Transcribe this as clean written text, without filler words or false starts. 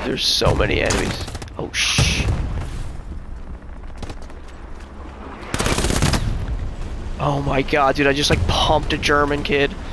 There's so many enemies. Oh, shh. Oh my god, dude, I just like pumped a German kid.